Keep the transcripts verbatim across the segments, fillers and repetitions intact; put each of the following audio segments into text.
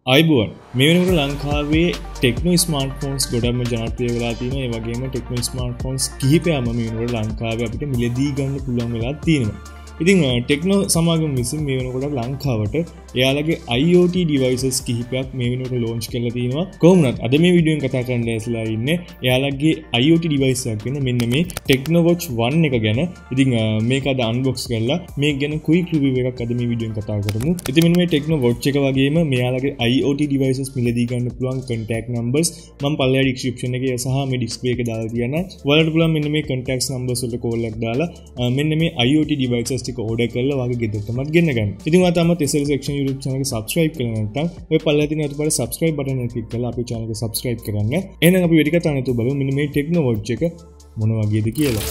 අයිබෝන් මේ වෙනකොට ලංකාවේ ටෙක්නෝ ස්මාර්ට්ෆෝන්ස් ගොඩක්ම ජනප්‍රිය වෙලා තියෙනවා. ඒ වගේම ටෙක්නෝ ස්මාර්ට්ෆෝන්ස් කිහිපයක්ම මේ වෙනකොට ලංකාවේ අපිට මිලදී ගන්න පුළුවන් වෙලා තියෙනවා. ඉතින් ටෙක්නෝ සමාගම විසින් මේ වෙනකොට ලංකාවට එයාලගේ I O T devices කිහිපයක් මේ වෙනකොට launch කරලා තියෙනවා. කොහොම වුණත් අද මේ වීඩියෝ එකෙන් කතා කරන්න ඇස්ලා ඉන්නේ එයාලගේ I O T device එකක් වෙන මෙන්න මේ TechnoWatch one එක ගැන. ඉතින් මේක අද unbox කරලා මේක ගැන quick review එකක් අද මේ වීඩියෝ එකෙන් කතා කරමු. ඉතින් මෙන්න මේ TechnoWatch එක වගේම මෙයාලගේ I O T devices මිලදී ගන්න පුළුවන් contact numbers මම පල්ලෙහා description එකේ සහ මේ display එකේ දාලා තියන්න. ඔයාලට පුළුවන් මෙන්න මේ contact numbers වලට call එකක් දාලා මෙන්න මේ I O T devices ටික order කරලා වාගේ ගෙදරටමත් ගෙන්න ගන්න. ඉතින් ඔයා තාමත් S L section YouTube channel එක subscribe කරලා නැත්නම් ඔය පල්ලෙහා තියෙන අතට subscribe button එක click කරලා අපේ channel එක subscribe කරගන්න. එහෙනම් අපි වැඩි කතා නැතුව බලමු මෙන්න මේ TechnoWatch එක මොන වගේද කියලා.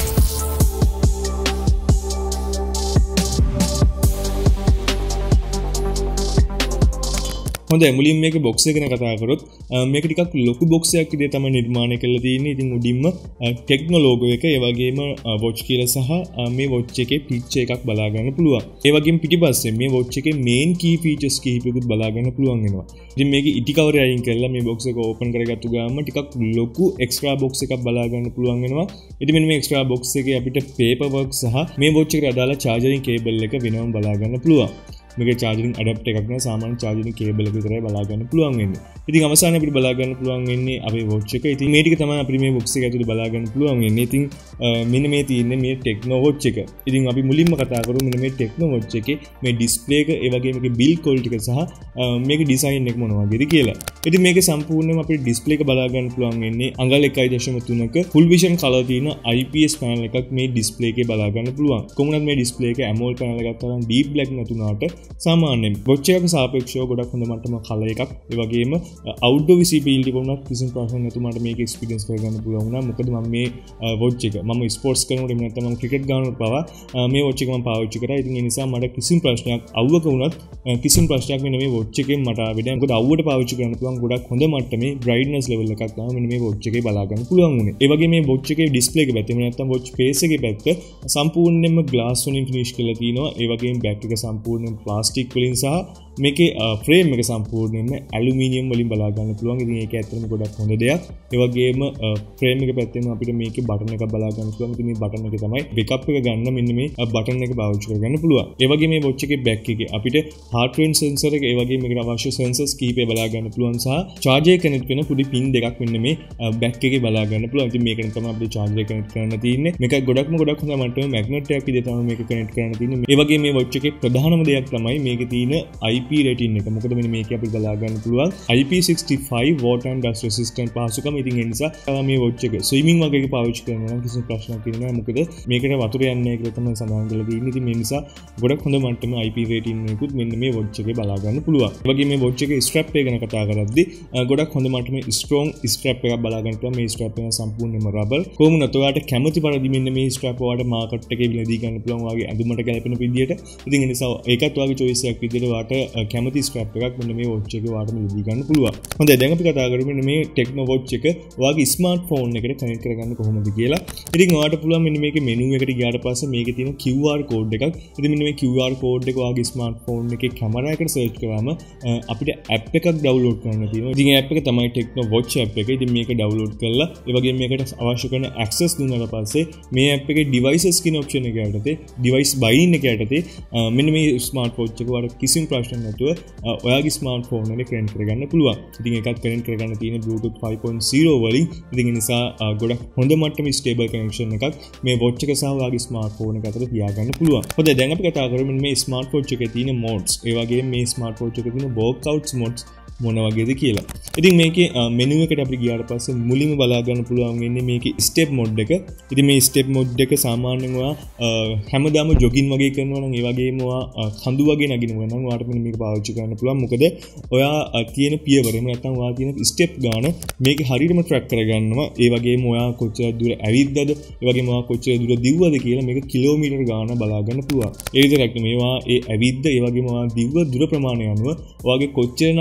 හොඳයි මුලින්ම මේක box එක ගැන කතා කරොත් මේක ටිකක් ලොකු box එකක් විදිහට තමයි නිර්මාණය කරලා තියෙන්නේ. ඉතින් උඩින්ම Techno logo එක ඒ වගේම watch කියලා සහ මේ watch එකේ picture එකක් බලා ගන්න පුළුවන්. ඒ වගේම පිටිපස්සේ මේ watch එකේ main key features කිහිපයකුත් බලා ගන්න පුළුවන් වෙනවා. ඉතින් මේකේ ඉටි cover අයින් කරලා මේ box එක open කරගත්තු ගාම ටිකක් ලොකු extra box එකක් බලා ගන්න පුළුවන් වෙනවා. ඉතින් මෙන්න මේ extra box එකේ අපිට paper work සහ මේ watch එකට අදාළ charging cable එක වෙනම බලා ගන්න පුළුවන්. මේක charging adapter එකක් නෑ සාමාන්‍ය charging cable එක විතරයි බලා ගන්න පුළුවන් වෙන්නේ. ඉතින් අවසානයේ අපිට බලා ගන්න පුළුවන් වෙන්නේ අපේ watch එක. ඉතින් මේ ටික තමයි අපිට මේ box එක ඇතුලේ බලා ගන්න පුළුවන් වෙන්නේ. ඉතින් මෙන්න මේ තියෙන්නේ මේ TechnoWatch එක. ඉතින් අපි මුලින්ම කතා කරමු මෙන්න මේ TechnoWatch එකේ මේ display එක ඒ වගේම මේකේ build quality එක සහ මේකේ design එක මොන වගේද කියලා. ඉතින් මේකේ සම්පූර්ණයෙන්ම අපිට display එක බලා ගන්න පුළුවන් වෙන්නේ අඟල් එකයි දශම තුනක full vision color තියෙන I P S panel එකක් මේ display එකේ බලා ගන්න පුළුවන්. කොහොමද මේ display එක AMOLED panel එකක් තරම් deep black නැතුණාට සාමාන්‍යයෙන් watch එකක සාපේක්ෂව ගොඩක් හොඳ මට්ටමක කලර් එකක් ඒ වගේම outdoor visibility වුණත් කිසිම ප්‍රශ්නයක් නැතුව මට මේක experience කරගන්න පුළුවන් වුණා. මොකද මම මේ watch එක මම ස්පෝර්ට්ස් කරනකොට එහෙම නැත්නම් මම ක්‍රිකට් ගන්නකොට පවා මේ watch එක මම පාවිච්චි කරා. ඉතින් ඒ නිසා මට කිසිම ප්‍රශ්නයක් අවුවක වුණත් කිසිම ප්‍රශ්නයක් මෙන්න මේ watch එකෙන් මට ආවේ නැහැ. මොකද අවුවට පාවිච්චි කරන්න පුළුවන් ගොඩක් හොඳ මට්ටමේ brightness level එකක් තමයි මෙන්න මේ watch එකේ බලා ගන්න පුළුවන් වුණේ. ඒ වගේම මේ watch එකේ display එක පැත්තේ එහෙම නැත්නම් watch face එකේ පැත්ත සම්පූර්ණයෙන්ම glass වලින් finish කරලා තිනවා. ඒ වගේම back එක සම්පූර්ණයෙන් plastic වලින් සහ මේකේ ෆ්‍රේම් එක සම්පූර්ණයෙන්ම ඇලුමිනියම් වලින් බලා ගන්න පුළුවන්. ඉතින් ඒක ඇත්තටම ගොඩක් හොඳ දෙයක්. ඒ වගේම ෆ්‍රේම් එක පැත්තෙන් අපිට මේකේ බටන් එකක් බලා ගන්න පුළුවන්. ඉතින් මේ බටන් එක තමයි බෑකප් එක ගන්න මෙන්න මේ බටන් එක පාවිච්චි කරගන්න පුළුවන්. ඒ වගේම මේ watch එකේ back එකේ අපිට heart rate sensor එක ඒ වගේම මේකට අවශ්‍ය sensors කීපය බලා ගන්න පුළුවන් සහ charger එක connect වෙන පොඩි pin දෙකක් මෙන්න මේ back එකේ බලා ගන්න පුළුවන්. ඉතින් මේකෙන් තමයි අපිට charger එක connect කරන්න තියෙන්නේ. මේක ගොඩක්ම ගොඩක් හොඳ මට්ටමේ magnet එකක් විදිහට තමයි මේක connect කරන්න තියෙන්නේ. ඒ වගේම මේ watch එකේ ප්‍රධානම දෙයක් තමයි මේකේ තියෙන I P rating එක. මොකද මෙන්න මේක අපි බලා ගන්න පුළුවන් I P sixty-five water and dust resistant පහසුකම. ඉතින් ඒ නිසා මේ watch එක swimming වගේ එක පාවිච්චි කරනවා නම් කිසිම ප්‍රශ්නයක් නැහැ. මොකද මේකට වතුර යන්නේ නැහැ කියලා තමයි සඳහන් කරලා තියෙන්නේ. ඉතින් මේ නිසා ගොඩක් හොඳ මට්ටමේ I P rating එකකුත් මෙන්න මේ watch එකේ බලා ගන්න පුළුවන්. ඒ වගේම මේ watch එකේ strap එක ගැන කතා කරද්දී ගොඩක් හොඳ මට්ටමේ strong strap එකක් බලා ගන්න පුළුවන්. මේ strap එක සම්පූර්ණයෙන්ම rubber. කොහොම නැත්නම් ඔයාලට කැමති පරිදි මෙන්න මේ strap ඔයාලට මාකට් එකේ විලදී ගන්න පුළුවන් වගේ ඇඳුමට ගැලපෙන විදියට. ඉතින් ඒ නිසා ඒකත් ඔයාගේ choice එකක් විදියට ඔයාලට කැමති strap එකක් මෙන්න මේ watch එකේ ඔයාලට මිලදී ගන්න පුළුවන්. හොඳයි දැන් අපි කතා කරමු මෙන්න මේ TechnoWatch එක ඔයාගේ ස්මාර්ට්ෆෝන් එකට කනෙක්ට් කරගන්න කොහොමද කියලා. ඉතින් ඔයාලට පුළුවන් මෙන්න මේකේ menu එකට ගියාට පස්සේ මේකේ තියෙන Q R code එකක්. ඉතින් මෙන්න මේ Q R code එක ඔයාගේ ස්මාර්ට්ෆෝන් එකේ කැමරා එකට search කරාම අපිට app එකක් download කරන්න තියෙනවා. ඉතින් app එක තමයි TechnoWatch app එක. ඉතින් මේක download කරලා ඒ වගේම මේකට අවශ්‍ය කරන access දුන්නාට පස්සේ මේ app එකේ devices කියන option එක යටතේ device buying එක යටතේ මෙන්න මේ ස්මාර්ට්වොච් එක ඔයාලට කිසිම ප්‍රශ්නයක් නැතුව ඔයාගේ ස්මාර්ට්ෆෝන් එකට කනෙක්ට් කරගන්න පුළුවන්. ඉතින් ඒකත් කනෙක්ට් කරගන්න තියෙන Bluetooth five point zero වලින්. ඉතින් ඒ නිසා ගොඩක් හොඳ මට්ටමේ stable connection එකක් මේ watch එක සහ ඔයාගේ ස්මාර්ට්ෆෝන් එක අතර තියාගන්න පුළුවන්. හොඳයි දැන් අපි කතා කරමු මේ ස්මාර්ට්වොච් එකේ තියෙන modes. ඒ වගේම මේ ස්මාර්ට්වොච් එකේ තියෙන workouts modes මොන වගේද කියලා. ඉතින් මේකේ මෙනු එකට අපිට ගියාට පස්සේ මුලින්ම බලා ගන්න පුළුවන් වෙන්නේ මේකේ step mode එක. ඉතින් මේ step mode එක සාමාන්‍යයෙන් ඔයා හැමදාම jogging වගේ කරනවා නම් ඒ වගේම ඔයා කඳු වගේ නගිනවා නම් ඔයාට මෙන්න මේක පාවිච්චි කරන්න පුළුවන්. මොකද ඔයා තියෙන පියවර එහෙම නැත්නම් ඔයා තියෙන step ගාන මේකේ හරියටම track කරගන්නවා. ඒ වගේම ඔයා කොච්චර දුර ඇවිද්දද, ඒ වගේම ඔයා කොච්චර දුර දිව්වද කියලා මේක කිලෝමීටර් ගාන බලා ගන්න පුළුවන්. ඒ විතරක් නෙමෙයි ඔයා ඒ ඇවිද්ද ඒ වගේම ඔයා දිව්ව දුර ප්‍රමාණය අනුව ඔයාගේ කොච්චරනම් කැලරි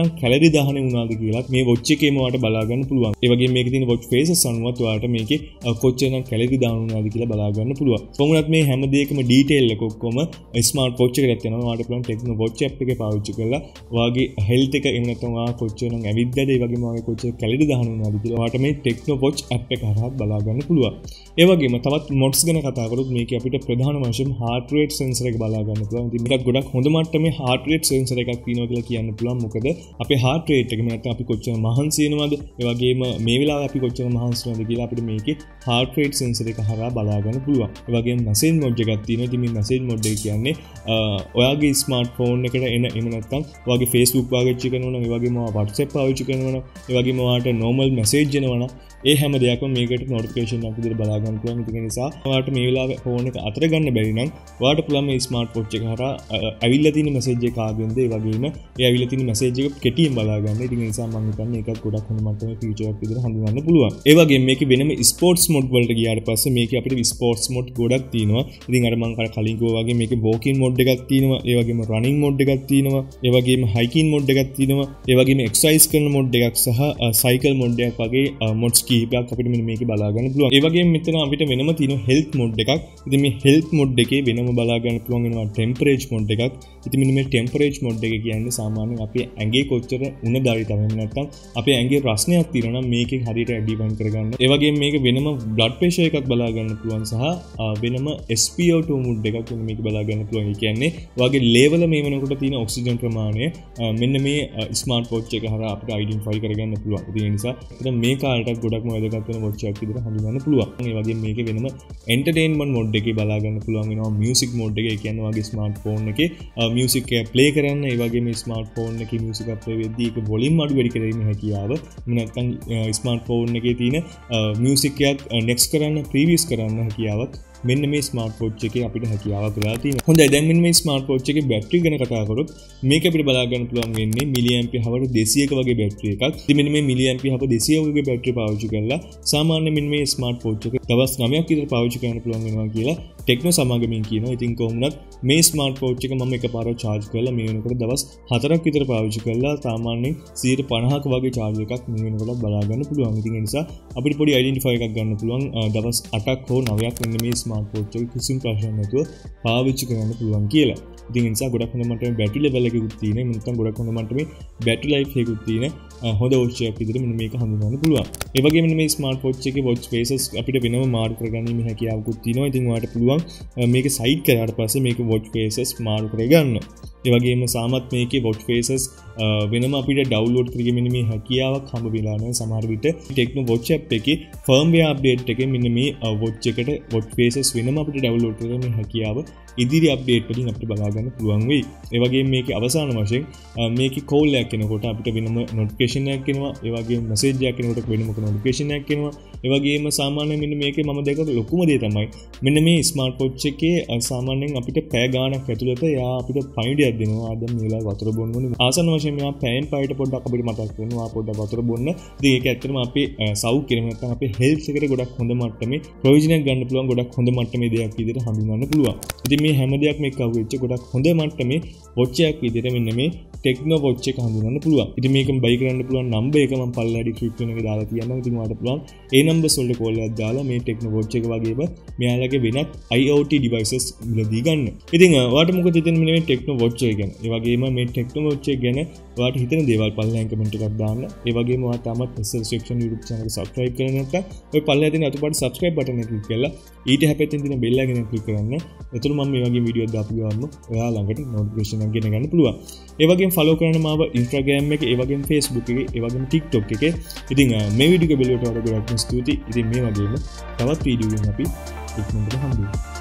කැලරි දහනය වුණාද කියලා මේ watch එකේම ඔයාලට බලා ගන්න පුළුවන්. ඒ වගේම මේකේ තියෙන watch faces අනුවත් ඔයාලට මේකේ කොච්චරනම් කැලරි දානුනාද කියලා බලා ගන්න පුළුවන්. කොහොමවත් මේ හැම දෙයකම ඩීටේල් එක ඔක්කොම ස්මාර්ට් watch එකකට තියෙනවා. ඔයාලට පුළුවන් ටෙක්නෝ watch app එකේ පාවිච්චි කරලා ඔයාගේ health එක එහෙම නැත්නම් ඔයා කොච්චරනම් ඇවිද්දාද ඒ වගේම ඔයාගේ කොච්චර කැලරි දහනුනාද කියලා ඔයාලට මේ ටෙක්නෝ watch app එක හරහා බලා ගන්න පුළුවන්. ඒ වගේම තවත් mods ගැන කතා කරොත් මේකේ අපිට ප්‍රධාන වශයෙන් heart rate sensor එක බලා ගන්න පුළුවන්. ඉතින් මේකත් ගොඩක් හොඳ මට්ටමේ heart rate sensor එකක් තියෙනවා කියලා කියන්න පුළුවන්. මොකද අපේ heart rate එක නැත්නම් අපි කොච්චර මහන්සි වෙනවද ඒ වගේම මේ වෙලාවේ අපි කොච්චර මහන්සි වෙනවද කියලා අපිට මේකේ heart rate sensor එක හරහා බලා ගන්න පුළුවන්. ඒ වගේම message mode එකක් තියෙනවා. ඉතින් මේ message mode එක කියන්නේ ඔයාගේ ස්මාර්ට්ෆෝන් එකට එන එහෙම නැත්නම් ඔයාගේ Facebook පාවිච්චි කරනවා නම් ඒ වගේම WhatsApp පාවිච්චි කරනවා නම් ඒ වගේම ඔයාට normal message එනවා නම් ඒ හැම දෙයක්ම මේකට notification එකක් විදිහට බලා ගන්න පුළුවන්. ඒක නිසා ඔයාලට මේ වෙලාවේ ෆෝන් එක අතර ගන්න බැරි නම් ඔයාලට පුළුවන් මේ ස්මාර්ට් වොච් එක හරහා ඇවිල්ලා තියෙන මැසේජ් එක ආගෙන්ද ඒ වගේම ඒ ඇවිල්ලා තියෙන මැසේජ් එක කෙටියෙන් බලා ගන්න. ඒක නිසා මම හිතන්නේ ඒකත් ගොඩක් හොඳ මට්ටමේ ෆීචර් එකක් විදිහට හඳුනගන්න පුළුවන්. ඒ වගේම මේකේ වෙනම ස්පෝර්ට්ස් මොඩ් වලට ගියාට පස්සේ මේකේ අපිට ස්පෝර්ට්ස් මොඩ් ගොඩක් තියෙනවා. ඉතින් අර මම කලින් කිව්වා වගේ මේකේ walking මොඩ් එකක් තියෙනවා. ඒ වගේම running මොඩ් එකක් තියෙනවා. ඒ වගේම hiking මොඩ් එකක් තියෙනවා. ඒ වගේම exercise කරන මොඩ් එකක් සහ cycle මොඩ් එකක් වගේ මොඩ්ස් කීපයක් අපිට මෙන්න මේකේ බලා ගන්න පුළුවන්. ඒ වගේම මෙතන අපිට වෙනම තියෙන health mode එකක්. ඉතින් මේ health mode එකේ වෙනම බලා ගන්න පුළුවන් වෙනවා temperature mode එකක්. ඉතින් මෙන්න මේ temperature mode එක කියන්නේ සාමාන්‍යයෙන් අපේ ඇඟේ කොච්චර උණ දායි තමයි නැත්නම් අපේ ඇඟේ ප්‍රශ්නයක් තියෙනවා නම් මේකෙන් හරියට ඇඩිෆයින් කරගන්න. ඒ වගේම මේක වෙනම blood pressure එකක් බලා ගන්න පුළුවන් සහ වෙනම S p O two mode එකක් මෙන්න මේක බලා ගන්න පුළුවන්. ඒ කියන්නේ ඔයගේ level මේ වෙනකොට තියෙන oxygen ප්‍රමාණය මෙන්න මේ smart watch එක හරහා අපිට identify කරගන්න පුළුවන්. ඉතින් ඒ නිසා ඉතින් මේ කාලේට ගොඩක්ම වැදගත් වෙන watch එකක් විදිහට හඳුන්වන්න පුළුවන්. ඒ වගේම මේකේ වෙනම entertainment mode එකේ බලා ගන්න පුළුවන් වෙනවා music mode එක. ඒ කියන්නේ ඔයගේ smartphone එකේ music එක play කරන්න. ඒ වගේම smartphone එකේ music play වෙද්දී ඒක volume අඩු වැඩි කිරීමේ හැකියාව. නැත්නම් smartphone එකේ තියෙන music එකක් next කරන්න previous කරන්න හැකියාවක් මෙන්න මේ ස්මාර්ට් වොච් එකේ අපිට හැකියාවක් වෙලා තියෙනවා. හොඳයි දැන් මෙන්න මේ ස්මාර්ට් වොච් එකේ බැටරි ගැන කතා කරොත් මේක අපිට බලා ගන්න පුළුවන් වෙන්නේ මිලි ඇම්පියර් හවර් දෙසීයක වගේ බැටරි එකක්. ඉතින් මෙන්න මේ මිලි ඇම්පියර් හවර් දෙසීය වගේ බැටරි පාවිච්චි කරලා සාමාන්‍ය මෙන්න මේ ස්මාර්ට් වොච් එක දවස් නවයක් විතර පාවිච්චි කරන්න පුළුවන් වෙනවා කියලා ටෙක්නෝ සමාගමෙන් කියනවා. ඉතින් කොහොමුණත් මේ ස්මාර්ට් වොච් එක මම එකපාරට charge කරලා මේ වෙනකොට දවස් හතරක් විතර පාවිච්චි කරලා සාමාන්‍යයෙන් සියයට පනහක වගේ charge එකක් මේ වෙනකොට බලා ගන්න පුළුවන්. ඉතින් ඒ නිසා අපිට පොඩි identifier එකක් ගන්න පුළුවන් දවස් අටක් හෝ නවයක් මෙන්න මේ ස්මාර්ට් වොච් එක කිසිම ප්‍රශ්නයක් නැතුව පාවිච්චි කරන්න පුළුවන් කියලා. ඉතින් ඒ නිසා ගොඩක් හොඳ මට්ටමේ බැටරි ලෙවල් එකකුත් තියෙන. මේ නැත්නම් ගොඩක් හොඳ මට්ටමේ බැටරි ලයිෆ් එකකුත් තියෙන හොඳ වොච් එකක් විදිහට මෙන්න මේක හඳුන්වන්න පුළුවන්. ඒ වගේම මෙන්න මේ ස්මාර්ට් වොච් එකේ watch faces අපිට වෙනම මාරු කරගැනීමේ හැකියාවකුත් තියෙනවා. ඉතින් ඔයාලට පුළුවන් මේක සයිඩ් කරාට පස්සේ මේක watch faces මාරු කරගන්න. ඒ වගේම සාමත් මේකේ watch faces වෙනම අපිට ඩවුන්ලෝඩ් කරගෙන මේ හැකියාවක් හම්බ වෙලා නැහැ. සමහර විට ටෙක්නෝ watch app එකේ firmware update එකෙන් මෙන්න මේ watch එකට watch faces වෙනම අපිට ඩවුන්ලෝඩ් කරගෙන මේ හැකියාව ඉදිරි අප්ඩේට් වලින් අපිට බලා ගන්න පුළුවන් වෙයි. ඒ වගේම මේකේ අවසාන වශයෙන් මේකේ කෝල් එකක් එනකොට අපිට වෙනම නොටිෆිකේෂන් එකක් එනවා. ඒ වගේම මැසේජ් එකක් එනකොට වෙනම නොටිෆිකේෂන් එකක් එනවා. ඒ වගේම සාමාන්‍යයෙන් මෙන්න මේකේ මම දැක්ක ලොකුම දේ තමයි මෙන්න මේ ස්මාර්ට් වොච් එකේ සාමාන්‍යයෙන් අපිට පැය ගාණක් ඇතුළත එයා අපිට පණිවිඩයක් දෙනවා. ආ දැන් මේ වෙලාවේ වතුර බොන්න ඕනේ. ආසන්න වශයෙන් මෙයා පැයෙන් පැයට පොඩ්ඩක් අපිට මතක් කරනවා. ආ පොඩ්ඩක් වතුර බොන්න. ඉතින් ඒක ඇත්තටම අපේ සෞඛ්‍යය නැත්නම් අපේ හෙල්ත් එකට ගොඩක් හොඳ මට්ටමේ ප්‍රයෝජනයක් ගන්න පුළුවන්. ගොඩක් හොඳ මට්ටමේ දෙයක් විදිහට හඳුන්වන්න පුළුවන්. ඉතින් මේ හැම දෙයක්ම එක්ක අහුවෙච්ච ගොඩක් හොඳ මට්ටමේ වොච් එකක් විදිහට මෙන්න මේ ටෙක්නෝ වොච් එක හඳුන්වන්න පුළුවන්. ඉතින් මේකම බයි කරන්න පුළුවන් නම්බර් එක මම පල්ලෙහාට ඩිස්ක්‍රිප්ෂන් එකේ දාලා තියන්නම්. ඉතින් ඔයාලට පුළුවන් ඒ නම්බර්ස් වලට කෝල් එකක් දාලා මේ ටෙක්නෝ වොච් එක වගේම මෙයාලගේ වෙනත් I O T devices මිලදී ගන්න. ඉතින් ඔයාලට මොකද හිතෙන්නේ මේ ටෙක්නෝ වොච් එක ගැන? ඒ වගේම මේ ටෙක්නෝ වොච් එක ගැන ඔයාලට හිතෙන දේවල් පල්ලෙහාන් කමෙන්ට් එකක් දාන්න. ඒ වගේම ඔයාලා තාමත් S L Section YouTube channel එක subscribe කරලා නැත්නම් ඔය පල්ලෙහා තියෙන අතුපාට subscribe button එක click කරලා ඊට හැපෙතින් තියෙන bell එක ගැන click කරන්න. එතකොට මම මේ වගේ වීඩියෝ දාපු ගමන් ඔයා ළඟට notification එකක් ගෙන ගන්න පුළුවන්. ඒ වගේම follow කරන්න මාව Instagram එකේ, ඒ වගේම Facebook එකේ, ඒ වගේම TikTok එකේ. ඉතින් මේ වීඩියෝ එක බලුවට ඔයාලට ගොඩක් ස්තුතියි. ඉතින් මේ වගේම තවත් වීඩියෝ එකකින් අපි ඉක්මනට හම්බෙමු.